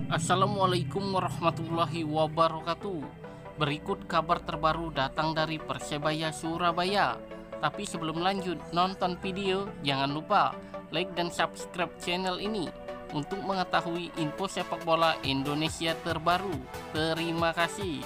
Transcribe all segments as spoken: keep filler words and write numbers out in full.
Assalamualaikum warahmatullahi wabarakatuh. Berikut kabar terbaru datang dari Persebaya Surabaya. Tapi sebelum lanjut nonton video, jangan lupa like dan subscribe channel ini untuk mengetahui info sepak bola Indonesia terbaru. Terima kasih.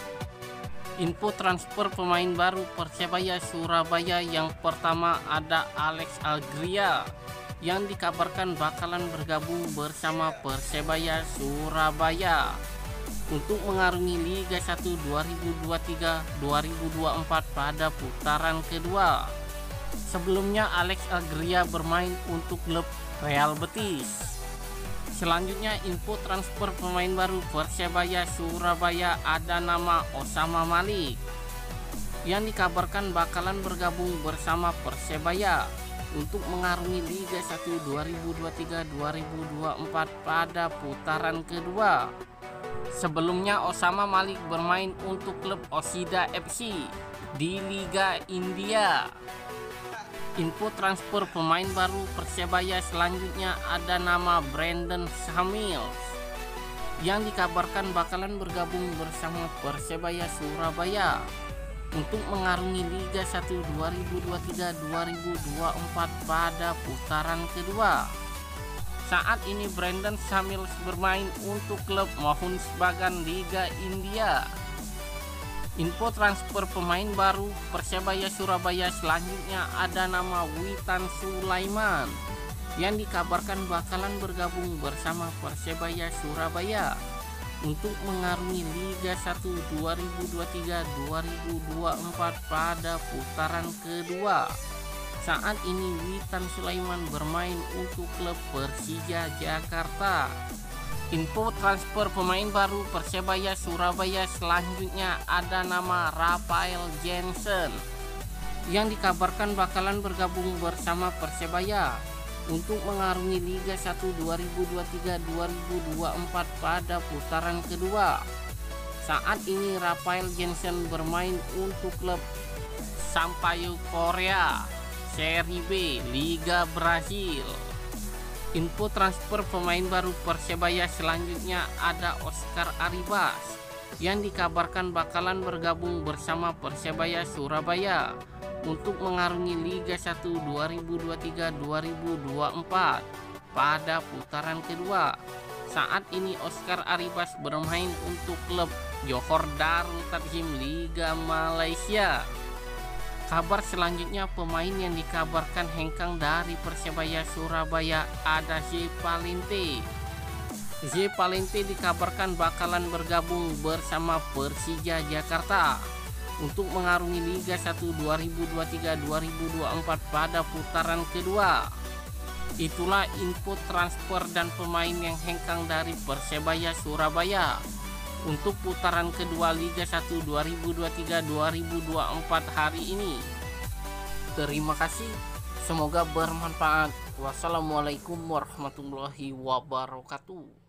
Info transfer pemain baru Persebaya Surabaya, yang pertama ada Alex Algria yang dikabarkan bakalan bergabung bersama Persebaya Surabaya untuk mengarungi Liga satu dua ribu dua puluh tiga dua ribu dua puluh empat pada putaran kedua. Sebelumnya Alex Algria bermain untuk klub Real Betis. Selanjutnya info transfer pemain baru Persebaya Surabaya, ada nama Osama Malik yang dikabarkan bakalan bergabung bersama Persebaya untuk mengarungi Liga satu dua ribu dua puluh tiga dua ribu dua puluh empat pada putaran kedua. Sebelumnya Osama Malik bermain untuk klub Osida F C di Liga India. Info transfer pemain baru Persebaya selanjutnya ada nama Brandon Samuels yang dikabarkan bakalan bergabung bersama Persebaya Surabaya untuk mengarungi Liga satu dua ribu dua puluh tiga dua ribu dua puluh empat pada putaran kedua. Saat ini Brandon Samuels bermain untuk klub Mohun Bagan Liga India. Info transfer pemain baru Persebaya Surabaya selanjutnya ada nama Witan Sulaiman yang dikabarkan bakalan bergabung bersama Persebaya Surabaya untuk mengarungi Liga satu dua ribu dua puluh tiga dua ribu dua puluh empat pada putaran kedua. Saat ini Witan Sulaiman bermain untuk klub Persija Jakarta. Info transfer pemain baru Persebaya Surabaya selanjutnya ada nama Rafael Jensen yang dikabarkan bakalan bergabung bersama Persebaya untuk mengarungi Liga satu dua ribu dua puluh tiga dua ribu dua puluh empat pada putaran kedua. Saat ini Rafael Jensen bermain untuk klub Sampaio Korea Serie B Liga Brasil. Info transfer pemain baru Persebaya selanjutnya ada Oscar Arribas yang dikabarkan bakalan bergabung bersama Persebaya Surabaya untuk mengarungi Liga satu dua ribu dua puluh tiga dua ribu dua puluh empat pada putaran kedua. Saat ini Oscar Arribas bermain untuk klub Johor Darul Takzim Liga Malaysia. Kabar selanjutnya pemain yang dikabarkan hengkang dari Persebaya Surabaya ada Z Valente. Z Valente dikabarkan bakalan bergabung bersama Persija Jakarta untuk mengarungi Liga satu dua ribu dua puluh tiga dua ribu dua puluh empat pada putaran kedua. Itulah info transfer dan pemain yang hengkang dari Persebaya Surabaya untuk putaran kedua Liga satu dua ribu dua puluh tiga dua ribu dua puluh empat hari ini. Terima kasih, semoga bermanfaat. Wassalamualaikum warahmatullahi wabarakatuh.